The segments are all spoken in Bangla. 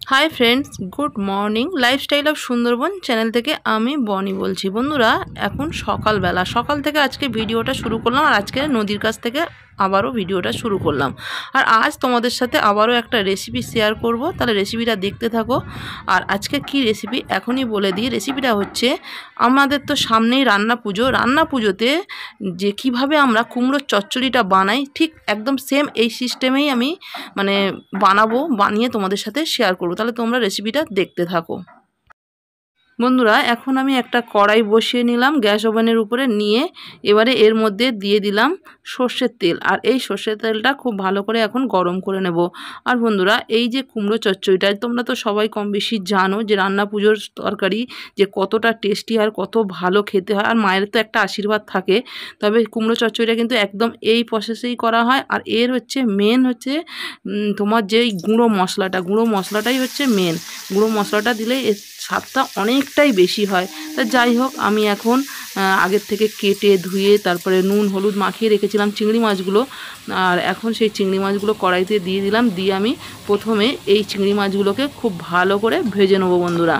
High friends, good morning. Lifestyle of Sundarban channel থেকে আমি বনি বলছি। বন্ধুরা, এখন সকালবেলা সকাল থেকে আজকে ভিডিওটা শুরু করলাম, আর আজকে নদীর কাছ থেকে আবারও ভিডিওটা শুরু করলাম। আর আজ তোমাদের সাথে আবারও একটা রেসিপি শেয়ার করব, তাহলে রেসিপিটা দেখতে থাকো। আর আজকে কি রেসিপি এখনই বলে দিই। রেসিপিটা হচ্ছে, আমাদের তো সামনেই রান্না পুজোতে যে কিভাবে আমরা কুমড়োর চচ্চড়িটা বানাই, ঠিক একদম সেম এই সিস্টেমেই আমি বানিয়ে তোমাদের সাথে শেয়ার করবো। তাহলে তোমরা রেসিপিটা দেখতে থাকো। বন্ধুরা, এখন আমি একটা কড়াই বসিয়ে নিলাম গ্যাস ওভেনের উপরে, নিয়ে এবারে এর মধ্যে দিয়ে দিলাম সর্ষের তেল। আর এই সর্ষের তেলটা খুব ভালো করে এখন গরম করে নেব। আর বন্ধুরা, এই যে কুমড়ো চচ্চড়িটা তোমরা তো সবাই কম বেশি জানো যে রান্না পুজোর তরকারি যে কতটা টেস্টি আর কত ভালো খেতে হয়, আর মায়ের তো একটা আশীর্বাদ থাকে। তবে কুমড়ো চচ্চড়িটা কিন্তু একদম এই প্রসেসেই করা হয়। আর এর হচ্ছে মেন হচ্ছে তোমার যে গুঁড়ো মশলাটাই হচ্ছে মেন। গুঁড়ো মশলাটা দিলে এর স্বাদটা অনেকটাই বেশি হয়। তা যাই হোক, আমি এখন আগের থেকে কেটে ধুয়ে তারপরে নুন হলুদ মাখিয়ে রেখেছিলাম চিংড়ি মাছগুলো। আর এখন সেই চিংড়ি মাছগুলো কড়াইতে দিয়ে দিলাম। দিয়ে আমি প্রথমে এই চিংড়ি মাছগুলোকে খুব ভালো করে ভেজে নেবো বন্ধুরা।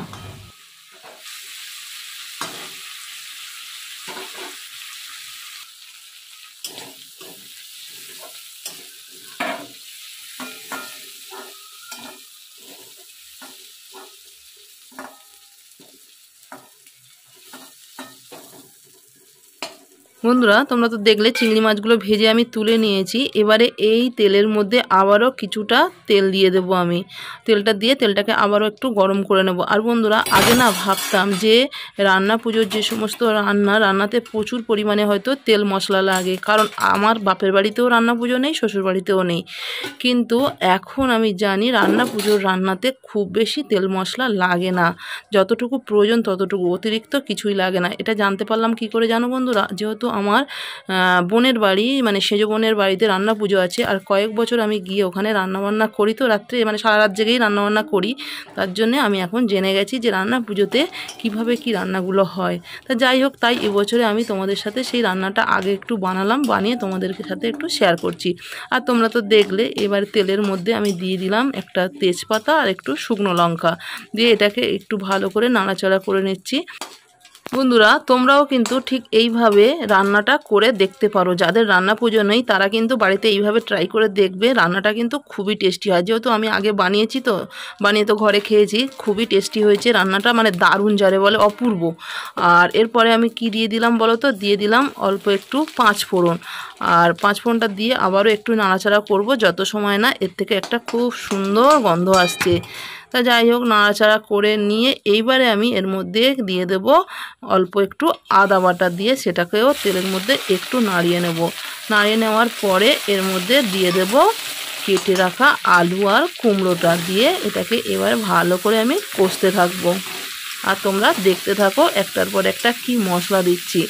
বন্ধুরা, তোমরা তো দেখলে চিংড়ি মাছগুলো ভেজে আমি তুলে নিয়েছি। এবারে এই তেলের মধ্যে আবারও কিছুটা তেল দিয়ে দেব আমি। তেলটা দিয়ে তেলটাকে আবারও একটু গরম করে নেব। আর বন্ধুরা, আগে না ভাবতাম যে রান্না পুজোর যে সমস্ত রান্নাতে প্রচুর পরিমাণে হয়তো তেল মশলা লাগে, কারণ আমার বাপের বাড়িতেও রান্না পুজো নেই, শ্বশুর বাড়িতেও নেই। কিন্তু এখন আমি জানি রান্না পুজোর রান্নাতে খুব বেশি তেল মশলা লাগে না, যতটুকু প্রয়োজন ততটুকু, অতিরিক্ত কিছুই লাগে না। এটা জানতে পারলাম কি করে জানো বন্ধুরা? যেহেতু আমার বোনের বাড়ি, মানে সেজ বোনের বাড়িতে রান্না পুজো আছে, আর কয়েক বছর আমি গিয়ে ওখানে রান্নাবান্না করি, তো রাত্রে মানে সারা রাত জেগেই রান্নাবান্না করি। তার জন্যে আমি এখন জেনে গেছি যে রান্না পুজোতে কিভাবে কি রান্নাগুলো হয়। তা যাই হোক, তাই এবছরে আমি তোমাদের সাথে সেই রান্নাটা আগে একটু বানালাম, বানিয়ে তোমাদের সাথে একটু শেয়ার করছি। আর তোমরা তো দেখলে, এবার তেলের মধ্যে আমি দিয়ে দিলাম একটা তেজপাতা আর একটু শুকনো লঙ্কা, দিয়ে এটাকে একটু ভালো করে নাড়াচাড়া করে নিচ্ছি। বন্ধুরা, তোমরাও কিন্তু ঠিক এইভাবে রান্নাটা করে দেখতে পারো। যাদের রান্না পুজো নেই তারা কিন্তু বাড়িতে এইভাবে ট্রাই করে দেখবে। রান্নাটা কিন্তু খুবই টেস্টি হয়, যেহেতু আমি আগে বানিয়েছি, তো বানিয়ে তো ঘরে খেয়েছি, খুবই টেস্টি হয়েছে রান্নাটা, মানে দারুণ, যারে বলে অপূর্ব। আর এরপরে আমি কি দিয়ে দিলাম বলো তো? দিয়ে দিলাম অল্প একটু পাঁচ ফোড়ন। আর পাঁচ ফোড়নটা দিয়ে আবারও একটু নাড়াচাড়া করব, যত সময় না এর থেকে একটা খুব সুন্দর গন্ধ আসছে। তা যাই হোক, নাড়াচাড়া করে নিয়ে এইবারে আমি এর মধ্যে দিয়ে দেব অল্প একটু আদা বাটা, দিয়ে সেটাকেও তেলের মধ্যে একটু নাড়িয়ে নেব। নাড়িয়ে নেওয়ার পরে এর মধ্যে দিয়ে দেব কেটে রাখা আলু আর কুমড়োটা, দিয়ে এটাকে এবার ভালো করে আমি কষতে থাকবো। আর তোমরা দেখতে থাকো একটার পর একটা কি মশলা দিচ্ছি।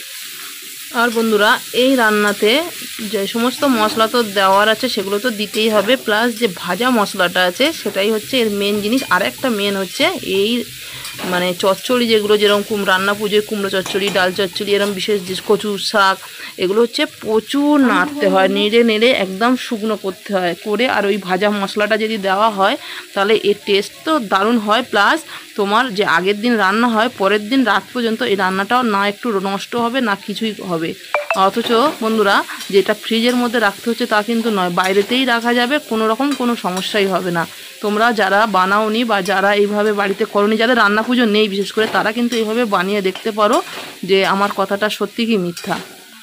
আর বন্ধুরা, এই রান্নাতে যে সমস্ত মশলা তো দেওয়ার আছে সেগুলো তো দিতেই হবে, প্লাস যে ভাজা মশলাটা আছে সেটাই হচ্ছে এর মেন জিনিস। আর একটা মেন হচ্ছে এই মানে চচ্চড়ি, যেগুলো যেরকম রান্না পুজোয় কুমড়ো চচ্চড়ি, ডাল চচ্চড়ি, এরকম বিশেষ যে কচু শাক, এগুলো হচ্ছে প্রচুর নাড়তে হয়, নেড়ে নেড়ে একদম শুকনো করতে হয় করে। আর ওই ভাজা মশলাটা যদি দেওয়া হয় তাহলে এর টেস্ট তো দারুণ হয়, প্লাস তোমার যে আগের দিন রান্না হয় পরের দিন রাত পর্যন্ত এই রান্নাটাও না একটু নষ্ট হবে না কিছুই হবে। অথচ বন্ধুরা, যেটা ফ্রিজের মধ্যে রাখতে হচ্ছে তা কিন্তু নয়, বাইরেতেই রাখা যাবে, কোনো রকম কোনো সমস্যাই হবে না। তোমরা যারা বানাওনি বা যারা এইভাবে বাড়িতে করোনি, যাদের রান্না পুজো নেই বিশেষ করে, তারা কিন্তু এইভাবে বানিয়ে দেখতে পারো যে আমার কথাটা সত্যি কি মিথ্যা।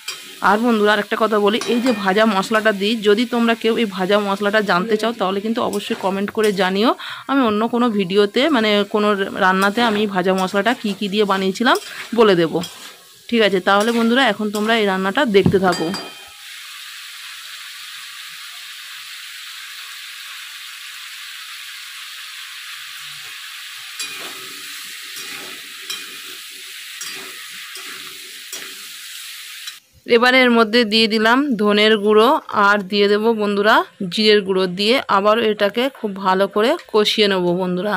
আর বন্ধুরা, আরেকটা কথা বলি, এই যে ভাজা মশলাটা দিই, যদি তোমরা কেউ এই ভাজা মশলাটা জানতে চাও তাহলে কিন্তু অবশ্যই কমেন্ট করে জানিও। আমি অন্য কোনো ভিডিওতে, মানে কোনো রান্নাতে আমি ভাজা মশলাটা কি কি দিয়ে বানিয়েছিলাম বলে দেব। ঠিক আছে, তাহলে বন্ধুরা এখন তোমরা এই রান্নাটা দেখতে থাকো। এবারে এর মধ্যে দিয়ে দিলাম ধনের গুঁড়ো, আর দিয়ে দেব বন্ধুরা জিরের গুঁড়ো, দিয়ে আবারও এটাকে খুব ভালো করে কষিয়ে নেব বন্ধুরা।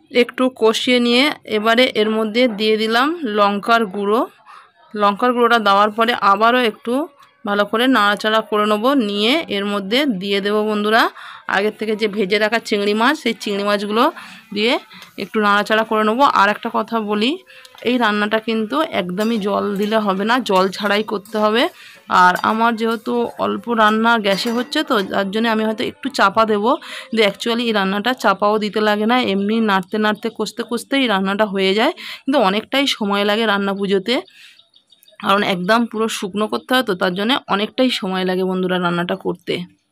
একটু কষিয়ে নিয়ে এবারে এর মধ্যে দিয়ে দিলাম লঙ্কার গুঁড়ো। লঙ্কার গুঁড়োটা দেওয়ার পরে আবারও একটু ভালো করে নাড়াচাড়া করে নেবো, নিয়ে এর মধ্যে দিয়ে দেবো বন্ধুরা আগের থেকে যে ভেজে রাখা চিংড়ি মাছ, সেই চিংড়ি মাছগুলো দিয়ে একটু নাড়াচাড়া করে নেবো। আর একটা কথা বলি, এই রান্নাটা কিন্তু একদমই জল দিলে হবে না, জল ছাড়াই করতে হবে। আর আমার যেহেতু অল্প রান্না গ্যাসে হচ্ছে, তো যার জন্য আমি হয়তো একটু চাপা দেবো, কিন্তু অ্যাকচুয়ালি এই রান্নাটা চাপাও দিতে লাগে না, এমনি নাড়তে নাড়তে কষতে কষতেই রান্নাটা হয়ে যায়। কিন্তু অনেকটাই সময় লাগে রান্না পুজোতে, কারণ একদম পুরো শুকনো করতে হয়, তো তার জন্য অনেকটাই সময় লাগে বন্ধুরা রান্নাটা করতে।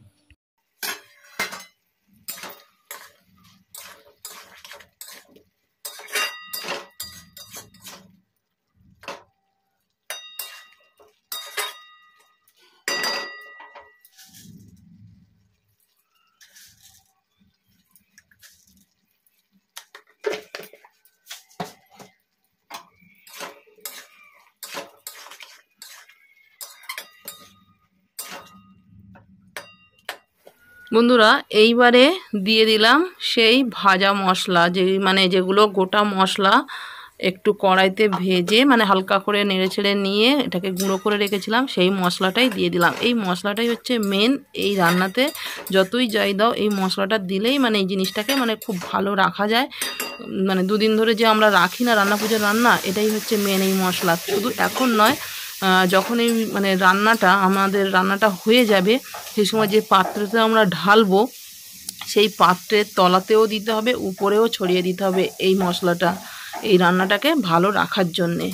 বন্ধুরা এইবারে দিয়ে দিলাম সেই ভাজা মশলা, যেগুলো গোটা মশলা একটু কড়াইতে ভেজে হালকা করে নেড়ে ছেড়ে নিয়ে এটাকে গুঁড়ো করে রেখেছিলাম, সেই মশলাটাই দিয়ে দিলাম। এই মশলাটাই হচ্ছে মেন এই রান্নাতে, যতই যাই দাও এই মশলাটা দিলেই এই জিনিসটাকে খুব ভালো রাখা যায়। দুদিন ধরে যে আমরা রাখি না রান্না পুজোর রান্না, এটাই হচ্ছে মেন এই মশলা। শুধু এখন নয়, যখন এই আমাদের রান্নাটা হয়ে যাবে, সেই সময় যে পাত্রতে আমরা ঢালবো সেই পাত্রের তলাতেও দিতে হবে, উপরেও ছড়িয়ে দিতে হবে এই মশলাটা, এই রান্নাটাকে ভালো রাখার জন্যে।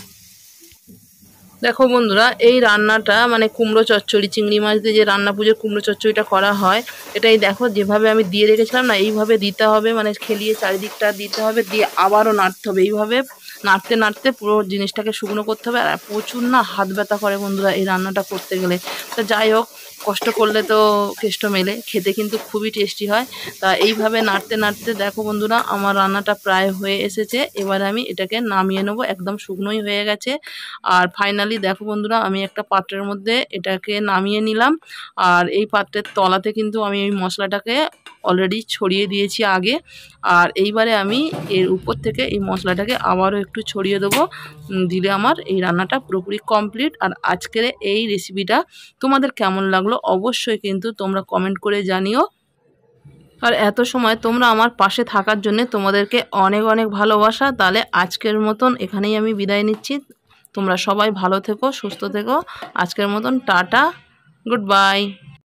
দেখো বন্ধুরা, এই রান্নাটা কুমড়ো চচ্চড়ি, চিংড়ি মাছ দিয়ে যে রান্না পুজোর কুমড়ো চচ্চড়িটা করা হয়, এটাই দেখো যেভাবে আমি দিয়ে রেখেছিলাম না, এইভাবে দিতে হবে, খেলিয়ে চারিদিকটা দিতে হবে, দিয়ে আবারও নাড়তে হবে। এইভাবে নাড়তে নাড়তে পুরো জিনিসটাকে শুকনো করতে হবে। আর প্রচুর হাত ব্যথা করে বন্ধুরা এই রান্নাটা করতে গেলে। তো যাই হোক, কষ্ট করলে তো কেষ্ট মেলে, খেতে কিন্তু খুবই টেস্টি হয়। তা এইভাবে নাড়তে নাড়তে দেখো বন্ধুরা আমার রান্নাটা প্রায় হয়ে এসেছে। এবার আমি এটাকে নামিয়ে নেবো, একদম শুকনোই হয়ে গেছে। আর ফাইনালি দেখো বন্ধুরা, আমি একটা পাত্রের মধ্যে এটাকে নামিয়ে নিলাম। আর এই পাত্রের তলাতে কিন্তু আমি এই মশলাটাকে অলরেডি ছড়িয়ে দিয়েছি আগে। আর এইবারে আমি এর উপর থেকে এই মশলাটাকে আবারও একটু ছড়িয়ে দেবো, দিলে আমার এই রান্নাটা পুরোপুরি কমপ্লিট। আর আজকের এই রেসিপিটা তোমাদের কেমন লাগলো অবশ্যই কিন্তু তোমরা কমেন্ট করে জানিও। আর এত সময় তোমরা আমার পাশে থাকার জন্য তোমাদেরকে অনেক অনেক ভালোবাসা। তাহলে আজকের মতন এখানেই আমি বিদায় নিচ্ছি। তোমরা সবাই ভালো থেকো, সুস্থ থেকো। আজকের মতন টাটা, গুড বাই।